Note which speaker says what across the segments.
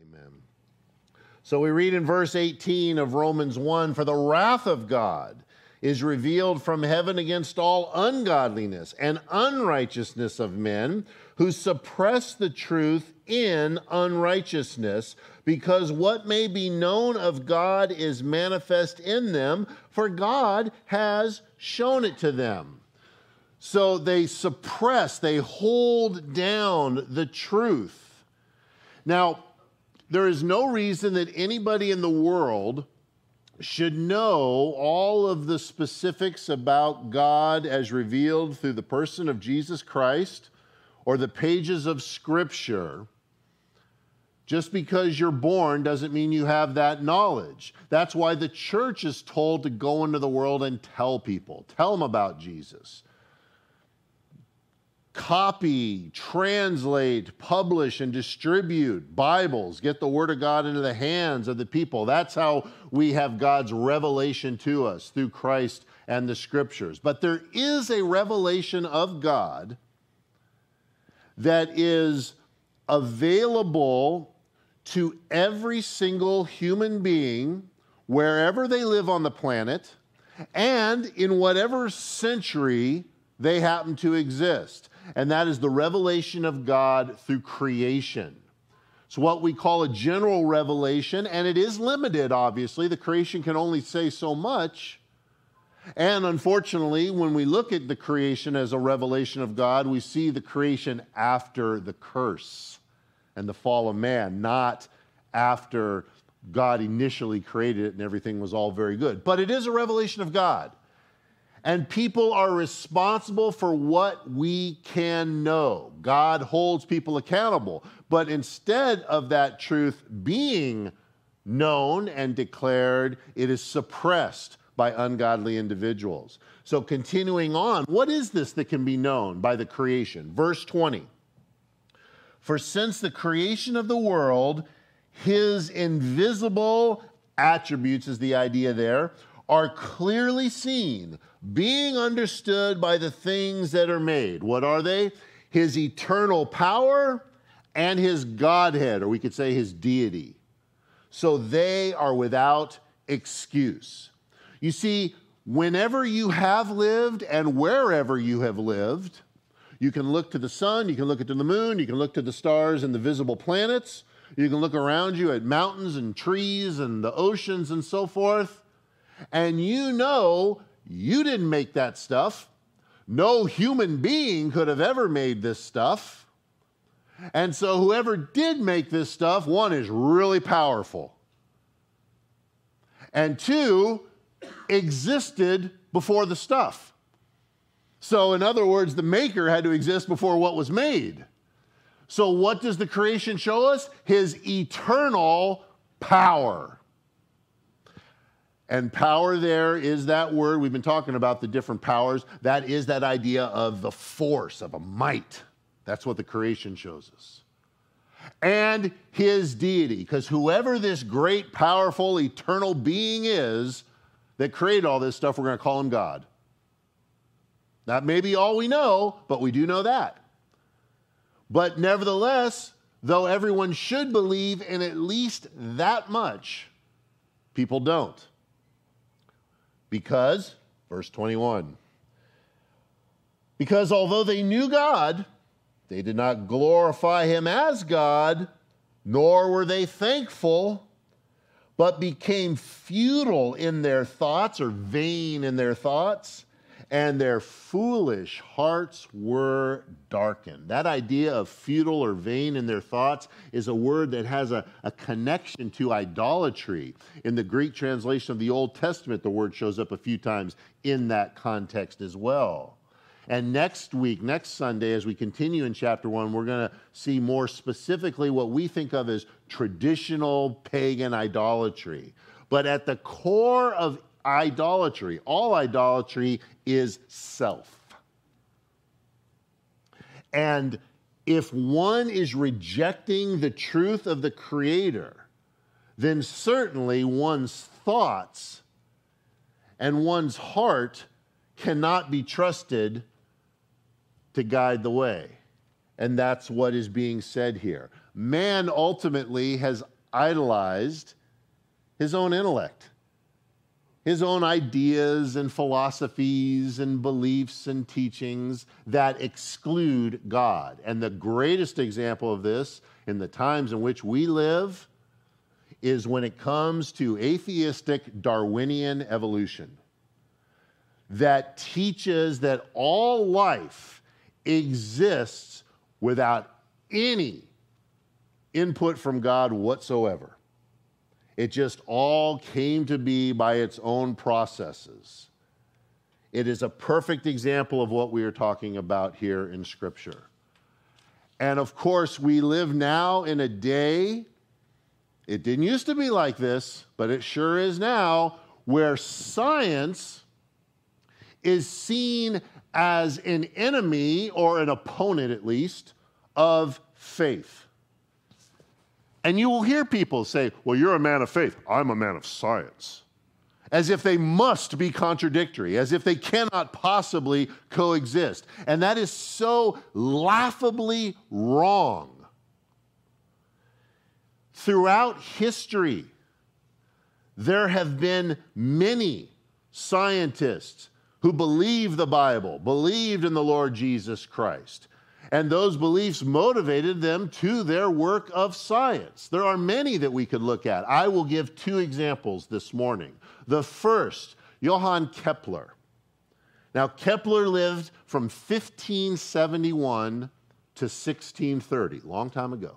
Speaker 1: Amen. So we read in verse 18 of Romans 1, "For the wrath of God is revealed from heaven against all ungodliness and unrighteousness of men who suppress the truth in unrighteousness, because what may be known of God is manifest in them, for God has shown it to them." So they suppress, they hold down the truth. Now, there is no reason that anybody in the world should know all of the specifics about God as revealed through the person of Jesus Christ or the pages of Scripture. Just because you're born doesn't mean you have that knowledge. That's why the church is told to go into the world and tell people. Tell them about Jesus. Copy, translate, publish, and distribute Bibles. Get the Word of God into the hands of the people. That's how we have God's revelation to us through Christ and the Scriptures. But there is a revelation of God that is available to every single human being wherever they live on the planet and in whatever century they happen to exist. And that is the revelation of God through creation. It's what we call a general revelation, and it is limited, obviously. The creation can only say so much. And unfortunately, when we look at the creation as a revelation of God, we see the creation after the curse and the fall of man, not after God initially created it and everything was all very good. But it is a revelation of God. And people are responsible for what we can know. God holds people accountable. But instead of that truth being known and declared, it is suppressed by ungodly individuals. So continuing on, what is this that can be known by the creation? Verse 20. "For since the creation of the world, his invisible attributes," is the idea there, "are clearly seen, being understood by the things that are made." What are they? His eternal power and his Godhead, or we could say his deity. So they are without excuse. You see, whenever you have lived and wherever you have lived, you can look to the sun, you can look to the moon, you can look to the stars and the visible planets, you can look around you at mountains and trees and the oceans and so forth, and you know you didn't make that stuff. No human being could have ever made this stuff. And so whoever did make this stuff, one, is really powerful. And two, existed before the stuff. So in other words, the maker had to exist before what was made. So what does the creation show us? His eternal power. And power there is that word. We've been talking about the different powers. That is that idea of the force, of a might. That's what the creation shows us. And his deity, because whoever this great, powerful, eternal being is that created all this stuff, we're going to call him God. That may be all we know, but we do know that. But nevertheless, though everyone should believe in at least that much, people don't. Because, verse 21, "Because although they knew God, they did not glorify him as God, nor were they thankful, but became futile in their thoughts," or vain in their thoughts, "and their foolish hearts were darkened." That idea of futile or vain in their thoughts is a word that has a connection to idolatry. In the Greek translation of the Old Testament, the word shows up a few times in that context as well. And next week, next Sunday, as we continue in chapter 1, we're going to see more specifically what we think of as traditional pagan idolatry. But at the core of idolatry, all idolatry, is self. And if one is rejecting the truth of the Creator, then certainly one's thoughts and one's heart cannot be trusted to guide the way. And that's what is being said here. Man ultimately has idolized his own intellect, his own ideas and philosophies and beliefs and teachings that exclude God. And the greatest example of this in the times in which we live is when it comes to atheistic Darwinian evolution that teaches that all life exists without any input from God whatsoever. It just all came to be by its own processes. It is a perfect example of what we are talking about here in Scripture. And of course, we live now in a day, it didn't used to be like this, but it sure is now, where science is seen as an enemy, or an opponent at least, of faith. And you will hear people say, well, you're a man of faith. I'm a man of science. As if they must be contradictory, as if they cannot possibly coexist. And that is so laughably wrong. Throughout history, there have been many scientists who believed the Bible, believed in the Lord Jesus Christ. And those beliefs motivated them to their work of science. There are many that we could look at. I will give two examples this morning. The first, Johann Kepler. Now, Kepler lived from 1571 to 1630, long time ago.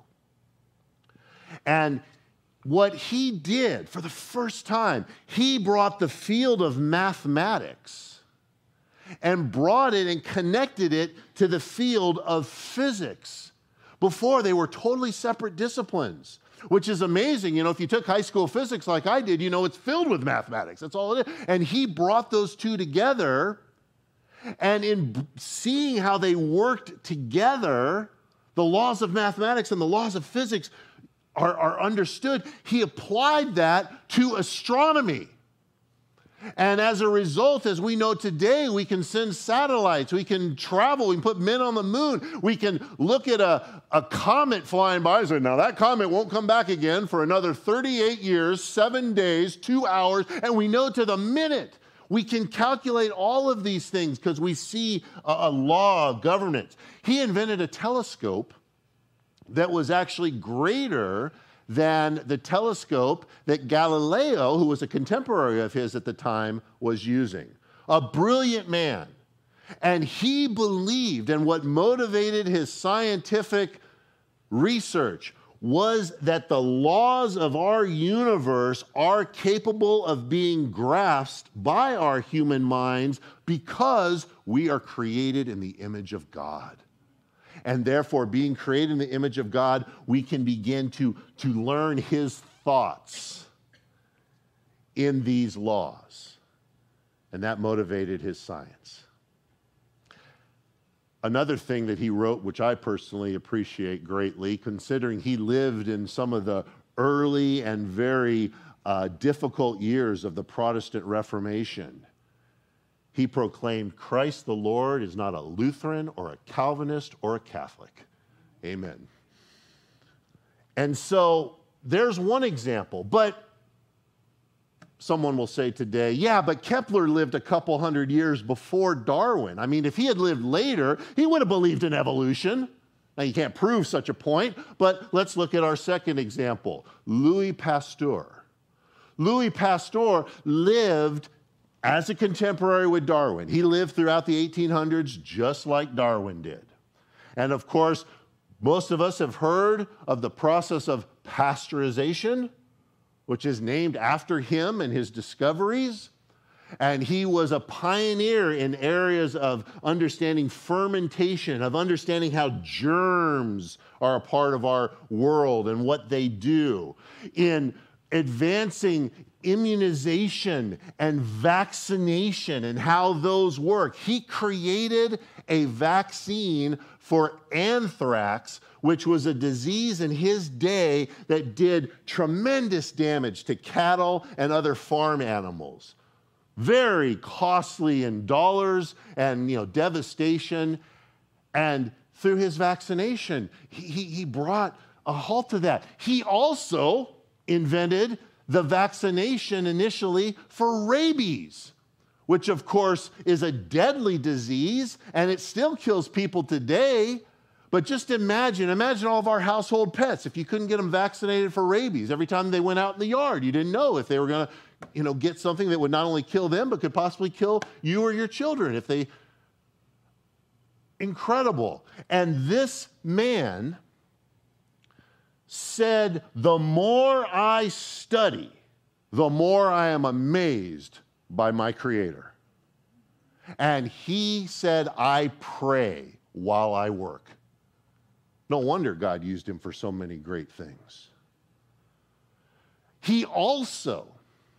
Speaker 1: And what he did for the first time, he brought the field of mathematics and brought it and connected it to the field of physics. Before, they were totally separate disciplines, which is amazing. You know, if you took high school physics like I did, you know, it's filled with mathematics. That's all it is. And he brought those two together, and in seeing how they worked together, the laws of mathematics and the laws of physics are understood. He applied that to astronomy. And as a result, as we know today, we can send satellites, we can travel, we can put men on the moon, we can look at a comet flying by and say, now that comet won't come back again for another 38 years, 7 days, 2 hours, and we know to the minute. We can calculate all of these things because we see a law of governance. He invented a telescope that was actually greater than the telescope that Galileo, who was a contemporary of his at the time, was using. A brilliant man. And he believed, and what motivated his scientific research was that the laws of our universe are capable of being grasped by our human minds because we are created in the image of God. And therefore, being created in the image of God, we can begin to learn his thoughts in these laws. And that motivated his science. Another thing that he wrote, which I personally appreciate greatly, considering he lived in some of the early and very difficult years of the Protestant Reformation, he proclaimed, Christ the Lord is not a Lutheran or a Calvinist or a Catholic. Amen. And so there's one example. But someone will say today, yeah, but Kepler lived a couple hundred years before Darwin. I mean, if he had lived later, he would have believed in evolution. Now, you can't prove such a point, but let's look at our second example, Louis Pasteur. Louis Pasteur lived as a contemporary with Darwin. He lived throughout the 1800s just like Darwin did. And of course, most of us have heard of the process of pasteurization, which is named after him and his discoveries. And he was a pioneer in areas of understanding fermentation, of understanding how germs are a part of our world and what they do, in advancing immunization and vaccination and how those work. He created a vaccine for anthrax, which was a disease in his day that did tremendous damage to cattle and other farm animals. Very costly in dollars and devastation. And through his vaccination, he brought a halt to that. He also invented the vaccination initially for rabies, which of course is a deadly disease, and it still kills people today. But just imagine all of our household pets, if you couldn't get them vaccinated for rabies. Every time they went out in the yard, you didn't know if they were going to, get something that would not only kill them, but could possibly kill you or your children if they... Incredible. And this man said, the more I study, the more I am amazed by my Creator. And he said, I pray while I work. No wonder God used him for so many great things. He also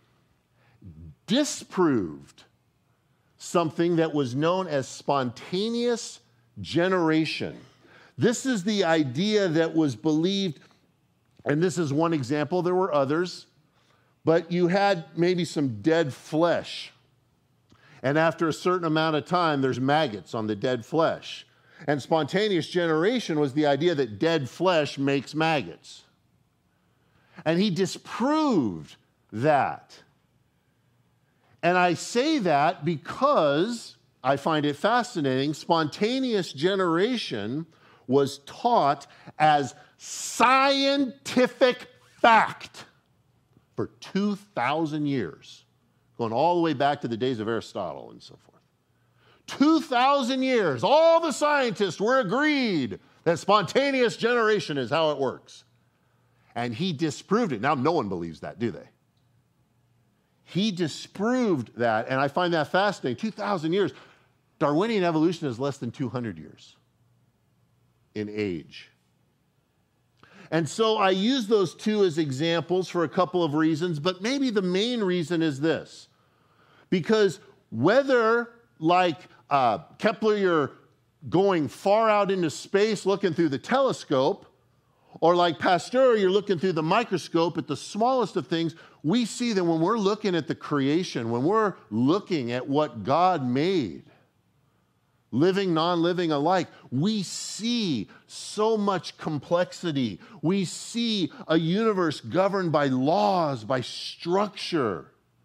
Speaker 1: disproved something that was known as spontaneous generation. This is the idea that was believed, and this is one example, there were others, but you had maybe some dead flesh. And after a certain amount of time, there's maggots on the dead flesh. And spontaneous generation was the idea that dead flesh makes maggots. And he disproved that. And I say that because I find it fascinating. Spontaneous generation was taught as scientific fact for 2,000 years, going all the way back to the days of Aristotle and so forth. 2,000 years, all the scientists were agreed that spontaneous generation is how it works. And he disproved it. Now, no one believes that, do they? He disproved that, and I find that fascinating. 2,000 years. Darwinian evolution is less than 200 years in age. And so I use those two as examples for a couple of reasons, but maybe the main reason is this. Because whether, like Kepler, you're going far out into space looking through the telescope, or like Pasteur, you're looking through the microscope at the smallest of things, we see that when we're looking at the creation, when we're looking at what God made, living, non-living alike, we see so much complexity. We see a universe governed by laws, by structure.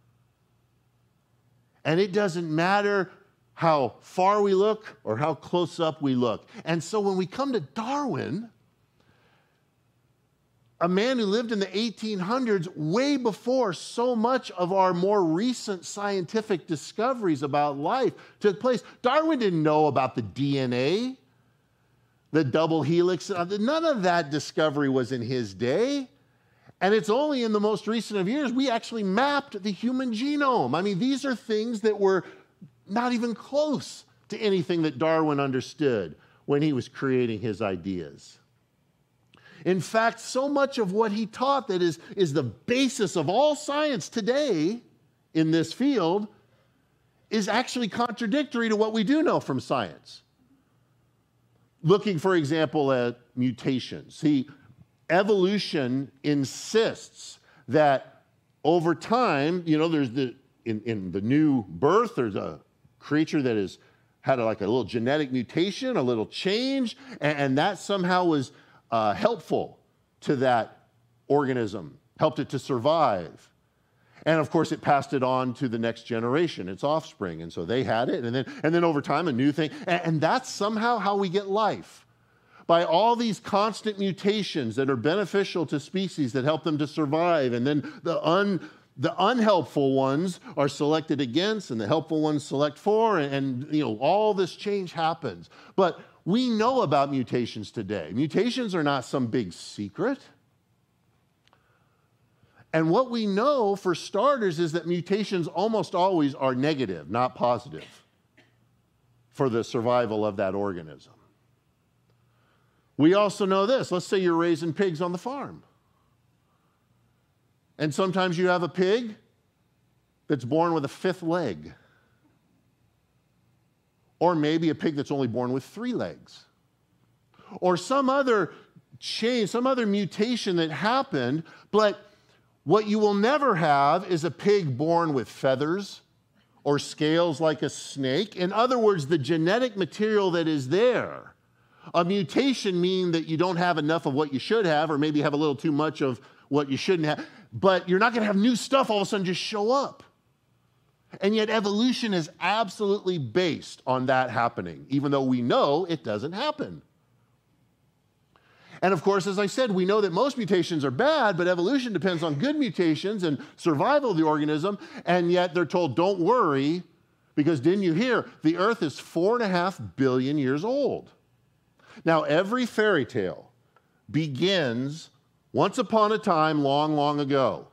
Speaker 1: And it doesn't matter how far we look or how close up we look. And so when we come to Darwin, a man who lived in the 1800s, way before so much of our more recent scientific discoveries about life took place. Darwin didn't know about the DNA, the double helix. None of that discovery was in his day. And it's only in the most recent of years we actually mapped the human genome. I mean, these are things that were not even close to anything that Darwin understood when he was creating his ideas. In fact, so much of what he taught that is the basis of all science today in this field is actually contradictory to what we do know from science. Looking, for example, at mutations. See, evolution insists that over time, there's in the new birth, there's a creature that has had like a little genetic mutation, a little change, and that somehow was helpful to that organism, helped it to survive. And of course, it passed it on to the next generation, its offspring. And so they had it, and then over time, a new thing. And that's somehow how we get life. By all these constant mutations that are beneficial to species that help them to survive. And then the unhelpful ones are selected against, and the helpful ones select for, and all this change happens. But we know about mutations today. Mutations are not some big secret. And what we know, for starters, is that mutations almost always are negative, not positive, for the survival of that organism. We also know this. Let's say you're raising pigs on the farm. And sometimes you have a pig that's born with a fifth leg. Or maybe a pig that's only born with 3 legs. Or some other change, some other mutation that happened, but what you will never have is a pig born with feathers or scales like a snake. In other words, the genetic material that is there. A mutation means that you don't have enough of what you should have, or maybe have a little too much of what you shouldn't have. But you're not going to have new stuff all of a sudden just show up. And yet evolution is absolutely based on that happening, even though we know it doesn't happen. And of course, as I said, we know that most mutations are bad, but evolution depends on good mutations and survival of the organism. And yet they're told, don't worry, because didn't you hear, the earth is 4.5 billion years old. Now, every fairy tale begins once upon a time long, long ago.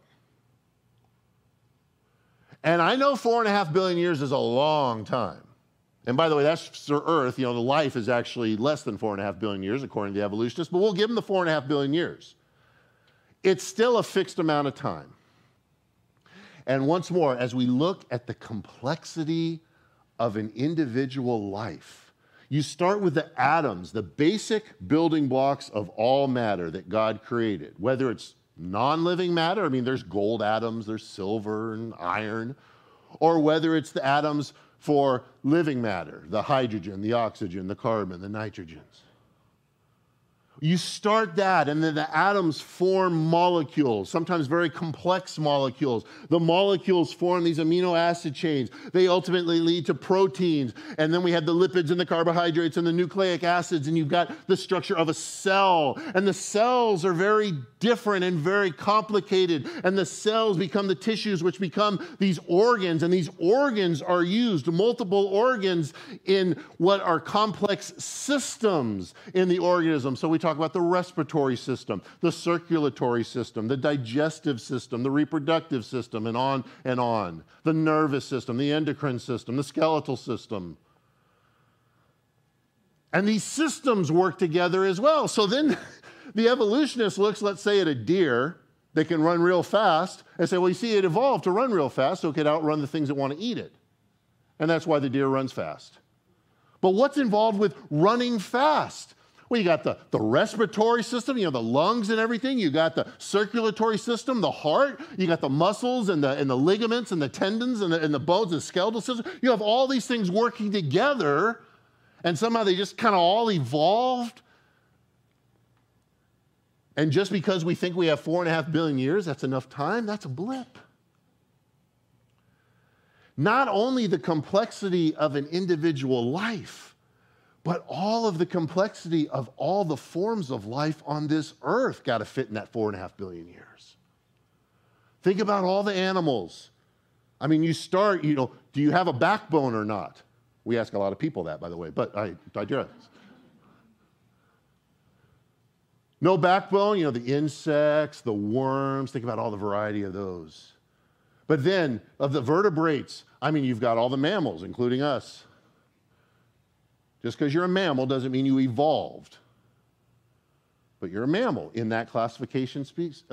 Speaker 1: And I know 4.5 billion years is a long time. And by the way, that's for Earth. The life is actually less than 4.5 billion years, according to the evolutionists, but we'll give them the 4.5 billion years. It's still a fixed amount of time. And once more, as we look at the complexity of an individual life, you start with the atoms, the basic building blocks of all matter that God created, whether it's non-living matter, there's gold atoms, there's silver and iron, or whether it's the atoms for living matter, the hydrogen, the oxygen, the carbon, the nitrogens. You start that, and then the atoms form molecules, sometimes very complex molecules. The molecules form these amino acid chains. They ultimately lead to proteins, and then we have the lipids and the carbohydrates and the nucleic acids, and you've got the structure of a cell. And the cells are very different and very complicated, and the cells become the tissues, which become these organs, and these organs are used, multiple organs, in what are complex systems in the organism. So we talk about the respiratory system, the circulatory system, the digestive system, the reproductive system, and on and on. The nervous system, the endocrine system, the skeletal system. And these systems work together as well. So then the evolutionist looks, let's say, at a deer that can run real fast and say, well, you see, it evolved to run real fast so it could outrun the things that want to eat it. And that's why the deer runs fast. But what's involved with running fast? Well, you got the respiratory system, the lungs and everything. You got the circulatory system, the heart. You got the muscles and the ligaments and the tendons and the bones, the skeletal system. You have all these things working together, and somehow they just kind of all evolved. And just because we think we have 4.5 billion years, that's enough time, that's a blip. Not only the complexity of an individual life, but all of the complexity of all the forms of life on this earth got to fit in that 4.5 billion years. Think about all the animals. You start, do you have a backbone or not? We ask a lot of people that, by the way, but I digress. No backbone, the insects, the worms, think about all the variety of those. But then, of the vertebrates, you've got all the mammals, including us. Just because you're a mammal doesn't mean you evolved. But you're a mammal in that classification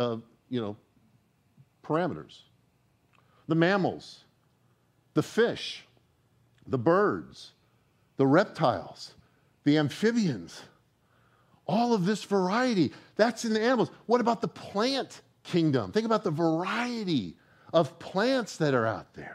Speaker 1: parameters. The mammals, the fish, the birds, the reptiles, the amphibians, all of this variety, that's in the animals. What about the plant kingdom? Think about the variety of plants that are out there.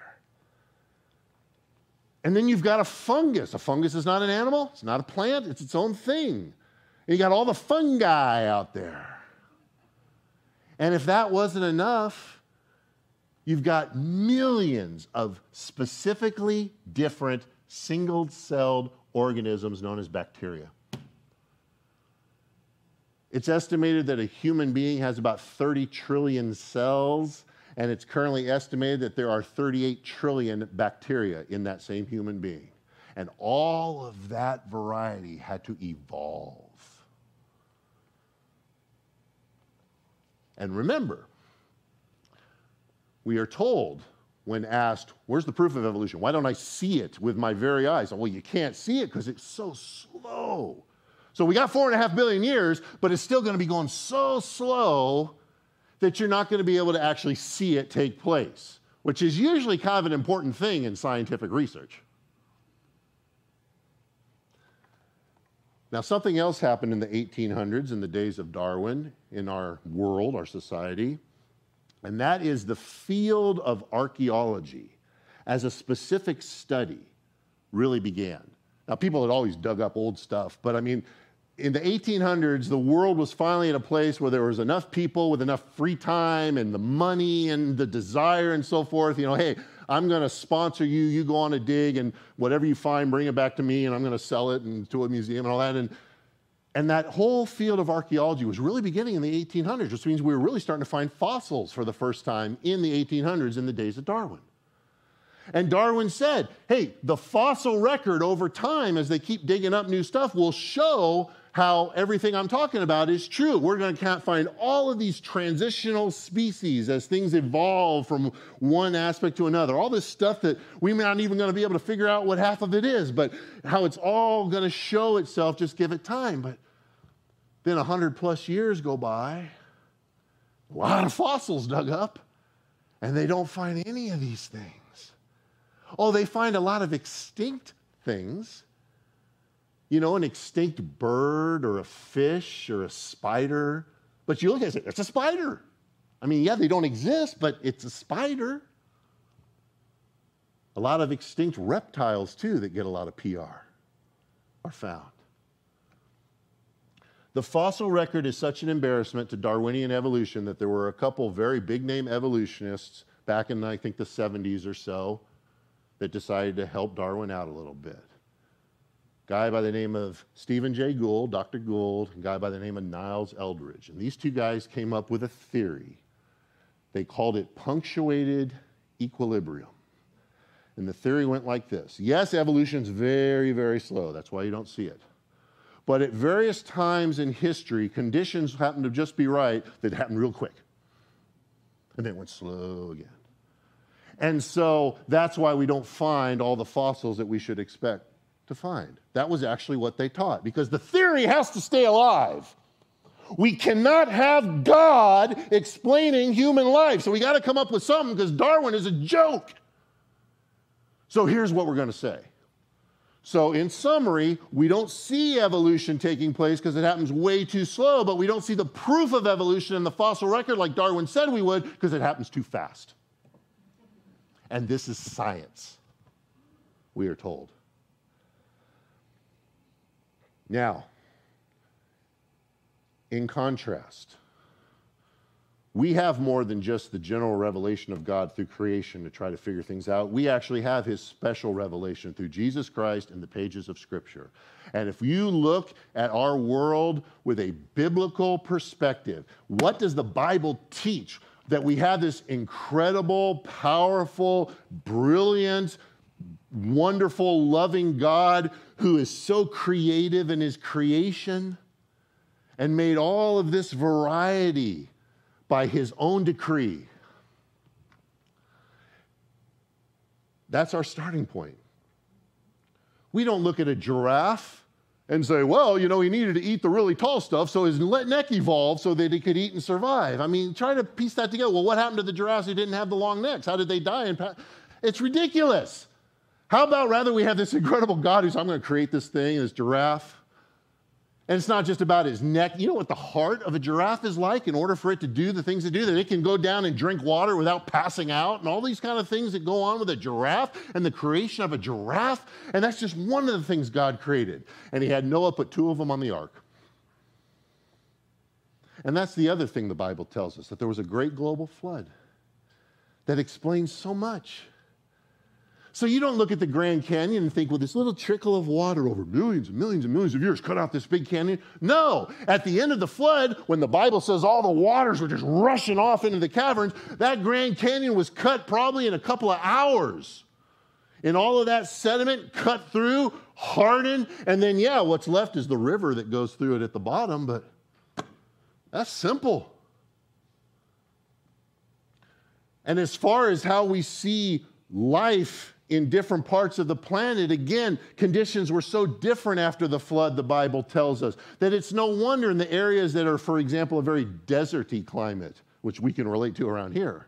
Speaker 1: And then you've got a fungus. A fungus is not an animal. It's not a plant. It's its own thing. And you got all the fungi out there. And if that wasn't enough, you've got millions of specifically different single-celled organisms known as bacteria. It's estimated that a human being has about 30 trillion cells, and it's currently estimated that there are 38 trillion bacteria in that same human being. And all of that variety had to evolve. And remember, we are told when asked, where's the proof of evolution? Why don't I see it with my very eyes? Well, you can't see it because it's so slow. So we got 4.5 billion years, but it's still going to be going so slow that you're not going to be able to actually see it take place, which is usually kind of an important thing in scientific research. Now, something else happened in the 1800s, in the days of Darwin, in our world, our society, and that is the field of archaeology as a specific study really began. Now, people had always dug up old stuff, but in the 1800s, the world was finally at a place where there was enough people with enough free time and the money and the desire and so forth. Hey, I'm going to sponsor you. You go on a dig, and whatever you find, bring it back to me, and I'm going to sell it to a museum and all that. And that whole field of archaeology was really beginning in the 1800s, which means we were really starting to find fossils for the first time in the 1800s in the days of Darwin. And Darwin said, hey, the fossil record over time, as they keep digging up new stuff, will show how everything I'm talking about is true. We're going to find all of these transitional species as things evolve from one aspect to another. All this stuff that we may not even going to be able to figure out what half of it is, but how it's all going to show itself, just give it time. But then 100+ years go by, a lot of fossils dug up, and they don't find any of these things. Oh, they find a lot of extinct things. An extinct bird or a fish or a spider. But you look at it and say, it's a spider. Yeah, they don't exist, but it's a spider. A lot of extinct reptiles, too, that get a lot of PR are found. The fossil record is such an embarrassment to Darwinian evolution that there were a couple very big-name evolutionists back in, I think, the 70s or so that decided to help Darwin out a little bit. Guy by the name of Stephen Jay Gould, Dr. Gould, and a guy by the name of Niles Eldredge. And these two guys came up with a theory. They called it punctuated equilibrium. And the theory went like this. Yes, evolution's very, very slow. That's why you don't see it. But at various times in history, conditions happen to just be right that happened real quick. And then it went slow again. And so that's why we don't find all the fossils that we should expect to find. That was actually what they taught, because the theory has to stay alive. We cannot have God explaining human life. So we got to come up with something, because Darwin is a joke. So here's what we're going to say. So in summary, we don't see evolution taking place because it happens way too slow, but we don't see the proof of evolution in the fossil record like Darwin said we would because it happens too fast. And this is science, we are told. Now, in contrast, we have more than just the general revelation of God through creation to try to figure things out. We actually have his special revelation through Jesus Christ in the pages of Scripture. And if you look at our world with a biblical perspective, what does the Bible teach? That we have this incredible, powerful, brilliant, wonderful, loving God who is so creative in his creation and made all of this variety by his own decree. That's our starting point. We don't look at a giraffe and say, well, he needed to eat the really tall stuff, so his neck evolved so that he could eat and survive. Try to piece that together. Well, what happened to the giraffes who didn't have the long necks? How did they die? It's ridiculous. How about rather we have this incredible God who's, I'm going to create this thing, this giraffe. And it's not just about his neck. You know what the heart of a giraffe is like in order for it to do the things it do, that it can go down and drink water without passing out and all these kind of things that go on with a giraffe and the creation of a giraffe. And that's just one of the things God created. And he had Noah put 2 of them on the ark. And that's the other thing the Bible tells us, that there was a great global flood that explains so much. So you don't look at the Grand Canyon and think, well, this little trickle of water over millions and millions and millions of years cut out this big canyon. No, at the end of the flood, when the Bible says all the waters were just rushing off into the caverns, that Grand Canyon was cut probably in a couple of hours. And all of that sediment cut through, hardened, and then, what's left is the river that goes through it at the bottom, but that's simple. And as far as how we see life in different parts of the planet, again, conditions were so different after the flood, the Bible tells us, that it's no wonder in the areas that are, for example, a very deserty climate, which we can relate to around here.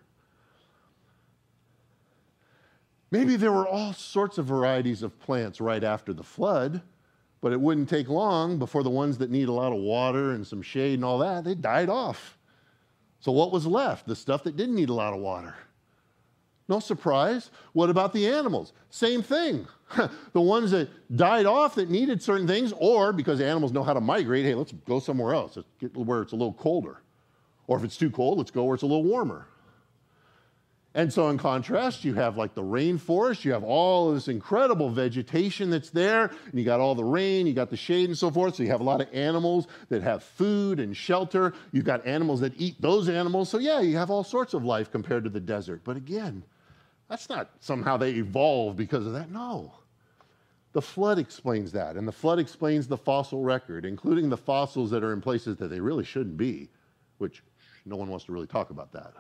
Speaker 1: Maybe there were all sorts of varieties of plants right after the flood, but it wouldn't take long before the ones that need a lot of water and some shade and all that, they died off. So what was left? The stuff that didn't need a lot of water. No surprise. What about the animals? Same thing. The ones that died off that needed certain things, or because animals know how to migrate, hey, let's go somewhere else. Let's get where it's a little colder. Or if it's too cold, let's go where it's a little warmer. And so in contrast, you have like the rainforest, you have all of this incredible vegetation that's there, and you got all the rain, you got the shade and so forth, so you have a lot of animals that have food and shelter. You've got animals that eat those animals. So yeah, you have all sorts of life compared to the desert. But again, that's not somehow they evolved because of that. No. The flood explains that, and the flood explains the fossil record, including the fossils that are in places that they really shouldn't be, which no one wants to really talk about that.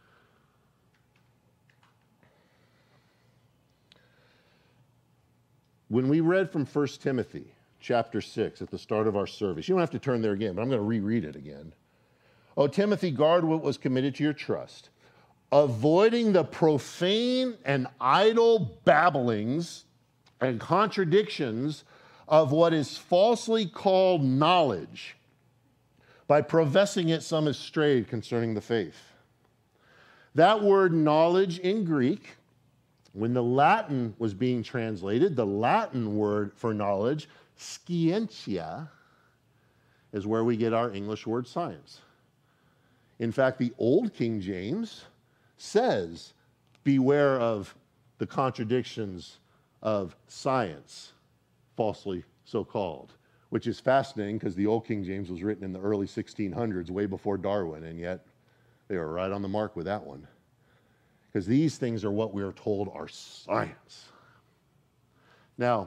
Speaker 1: When we read from 1 Timothy chapter 6 at the start of our service, you don't have to turn there again, but I'm going to reread it again. Oh, Timothy, guard what was committed to your trust, avoiding the profane and idle babblings and contradictions of what is falsely called knowledge, by professing it some has strayed concerning the faith. That word knowledge in Greek, when the Latin was being translated, the Latin word for knowledge, scientia, is where we get our English word science. In fact, the Old King James says, beware of the contradictions of science, falsely so called, which is fascinating because the Old King James was written in the early 1600s, way before Darwin, and yet they were right on the mark with that one. Because these things are what we are told are science. Now,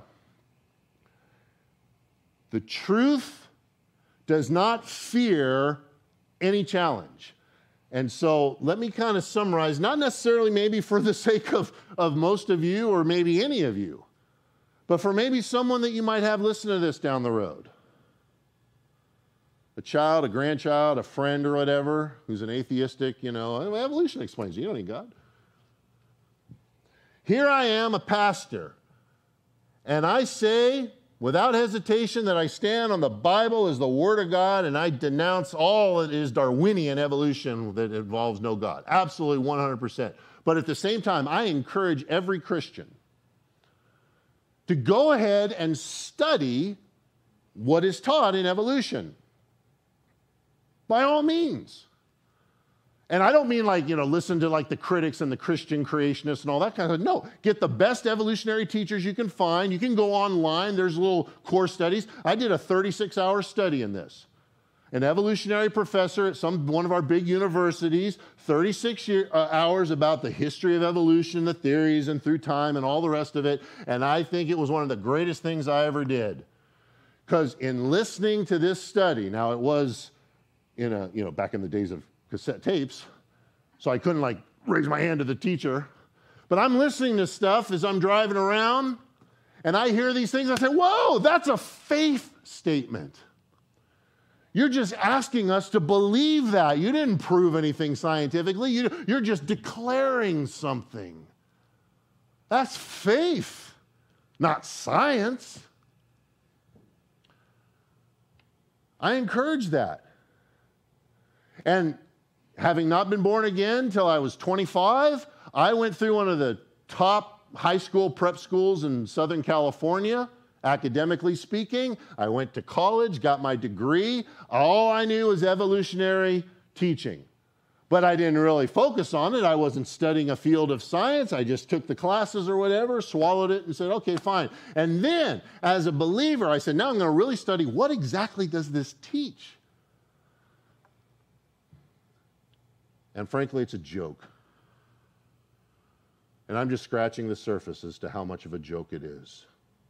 Speaker 1: the truth does not fear any challenge. And so let me kind of summarize, not necessarily maybe for the sake of most of you or maybe any of you, but for maybe someone that you might have listen to this down the road. A child, a grandchild, a friend or whatever, who's an atheistic, evolution explains it. You don't need God. Here I am, a pastor, and I say without hesitation that I stand on the Bible as the Word of God, and I denounce all that is Darwinian evolution that involves no God. Absolutely 100%. But at the same time, I encourage every Christian to go ahead and study what is taught in evolution. By all means. And I don't mean listen to the critics and the Christian creationists and all that kind of stuff. No, get the best evolutionary teachers you can find. You can go online. There's little course studies. I did a 36-hour study in this. An evolutionary professor at one of our big universities, 36 hours about the history of evolution, the theories, and through time, and all the rest of it. And I think it was one of the greatest things I ever did. Because in listening to this study, now it was back in the days of cassette tapes, so I couldn't raise my hand to the teacher. But I'm listening to stuff as I'm driving around, and I hear these things. I say, whoa, that's a faith statement. You're just asking us to believe that. You didn't prove anything scientifically. You're just declaring something. That's faith, not science. I encourage that. And having not been born again till I was 25, I went through one of the top high school prep schools in Southern California, academically speaking. I went to college, got my degree. All I knew was evolutionary teaching. But I didn't really focus on it. I wasn't studying a field of science. I just took the classes or whatever, swallowed it, and said, okay, fine. And then, as a believer, I said, now I'm going to really study what exactly does this teach? And frankly, it's a joke. And I'm just scratching the surface as to how much of a joke it is.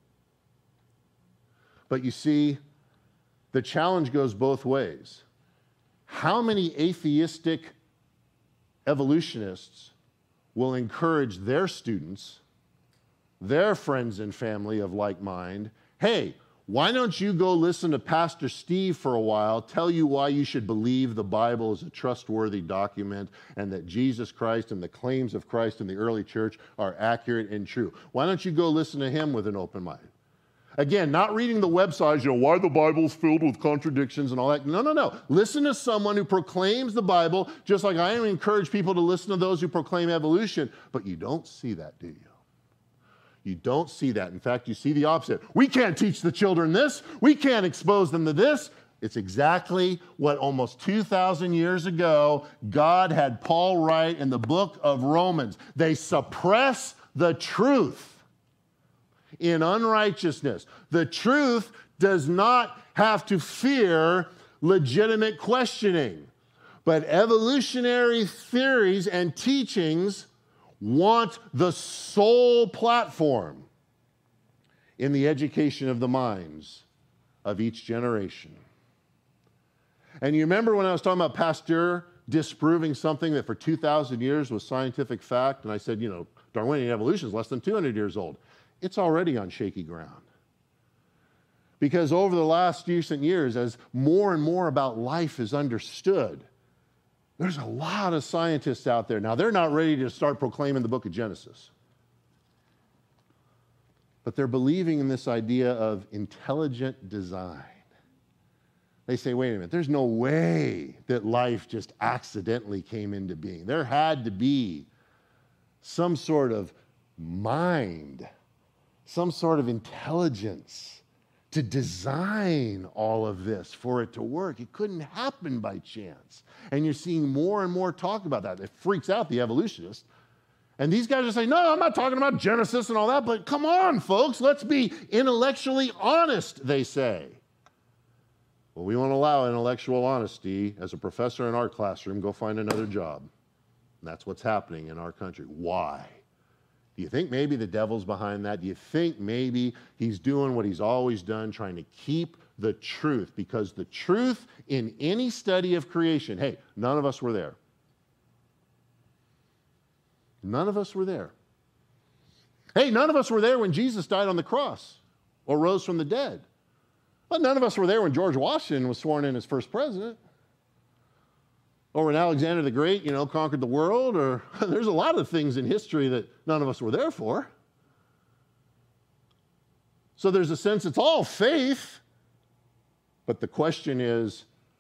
Speaker 1: But you see, the challenge goes both ways. How many atheistic evolutionists will encourage their students, their friends and family of like mind, hey, why don't you go listen to Pastor Steve for a while, tell you why you should believe the Bible is a trustworthy document and that Jesus Christ and the claims of Christ in the early church are accurate and true. Why don't you go listen to him with an open mind? Again, not reading the websites, why the Bible's filled with contradictions and all that. No, no, no. Listen to someone who proclaims the Bible, just like I encourage people to listen to those who proclaim evolution. But you don't see that, do you? You don't see that. In fact, you see the opposite. We can't teach the children this. We can't expose them to this. It's exactly what almost 2,000 years ago God had Paul write in the book of Romans. They suppress the truth in unrighteousness. The truth does not have to fear legitimate questioning. But evolutionary theories and teachings want the sole platform in the education of the minds of each generation. And you remember when I was talking about Pasteur disproving something that for 2,000 years was scientific fact, and I said, Darwinian evolution is less than 200 years old. It's already on shaky ground. Because over the last recent years, as more and more about life is understood, there's a lot of scientists out there. Now, they're not ready to start proclaiming the book of Genesis. But they're believing in this idea of intelligent design. They say, wait a minute, there's no way that life just accidentally came into being. There had to be some sort of mind, some sort of intelligence to design all of this for it to work. It couldn't happen by chance. And you're seeing more and more talk about that. It freaks out the evolutionists. And these guys are saying, no, I'm not talking about Genesis and all that, but come on, folks, let's be intellectually honest, they say. Well, we won't allow intellectual honesty. As a professor in our classroom, go find another job. And that's what's happening in our country. Why? Do you think maybe the devil's behind that? Do you think maybe he's doing what he's always done, trying to keep the truth? Because the truth in any study of creation, hey, none of us were there. None of us were there. Hey, none of us were there when Jesus died on the cross or rose from the dead. But none of us were there when George Washington was sworn in as first president. Or when Alexander the Great, conquered the world, or there's a lot of things in history that none of us were there for. So there's a sense it's all faith, but the question is,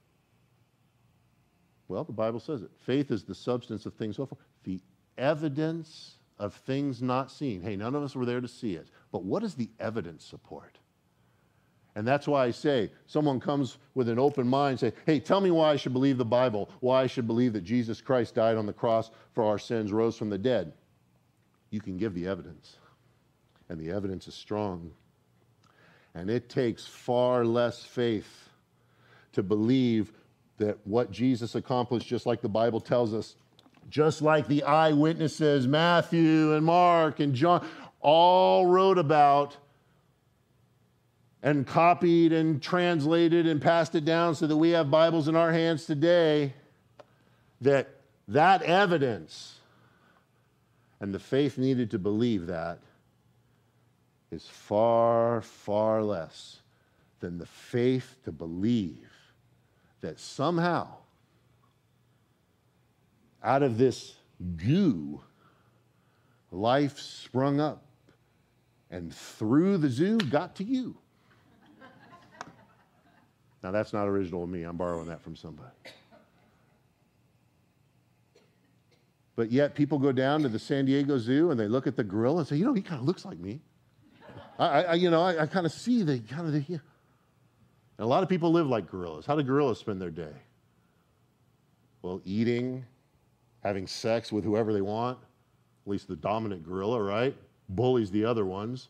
Speaker 1: well, the Bible says it. Faith is the substance of things hoped for, the evidence of things not seen. Hey, none of us were there to see it, but what does the evidence support? And that's why I say, someone comes with an open mind, say, hey, tell me why I should believe the Bible, why I should believe that Jesus Christ died on the cross for our sins, rose from the dead. You can give the evidence, and the evidence is strong. And it takes far less faith to believe that what Jesus accomplished, just like the Bible tells us, just like the eyewitnesses, Matthew and Mark and John, all wrote about and copied and translated and passed it down so that we have Bibles in our hands today, that evidence and the faith needed to believe that is far, far less than the faith to believe that somehow out of this goo, life sprung up and through the zoo got to you. Now, that's not original to me. I'm borrowing that from somebody. But yet people go down to the San Diego Zoo and they look at the gorilla and say, he kind of looks like me. I kind of see the kind of the. And a lot of people live like gorillas. How do gorillas spend their day? Well, eating, having sex with whoever they want, at least the dominant gorilla, right? Bullies the other ones.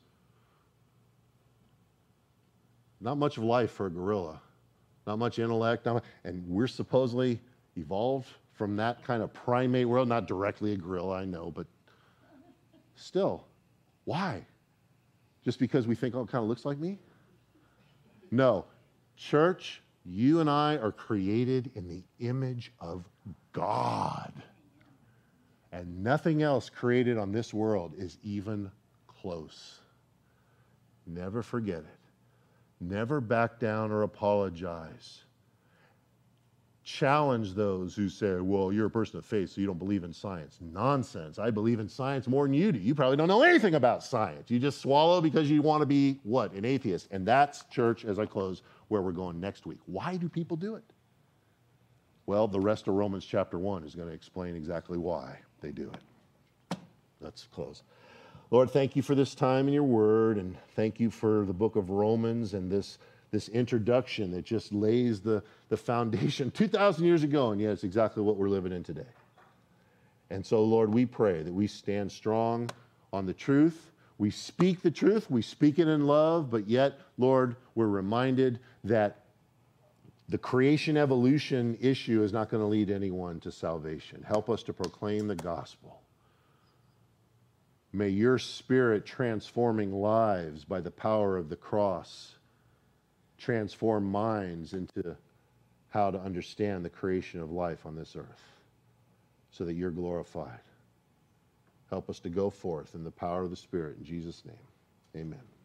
Speaker 1: Not much of life for a gorilla. Not much intellect, and we're supposedly evolved from that kind of primate world, not directly a gorilla, I know, but still, why? Just because we think, it kind of looks like me? No. Church, you and I are created in the image of God. And nothing else created on this world is even close. Never forget it. Never back down or apologize. challenge those who say, well, you're a person of faith, so you don't believe in science. Nonsense. I believe in science more than you do. You probably don't know anything about science. You just swallow because you want to be, what, an atheist. And that's, church, as I close, where we're going next week. Why do people do it? Well, the rest of Romans chapter 1 is going to explain exactly why they do it. Let's close. Lord, thank you for this time in your word, and thank you for the book of Romans and this introduction that just lays the foundation 2,000 years ago, and yet it's exactly what we're living in today. And so, Lord, we pray that we stand strong on the truth. We speak the truth. We speak it in love, but yet, Lord, we're reminded that the creation evolution issue is not going to lead anyone to salvation. Help us to proclaim the gospel. May your Spirit transforming lives by the power of the cross transform minds into how to understand the creation of life on this earth so that you're glorified. Help us to go forth in the power of the Spirit. In Jesus' name, amen.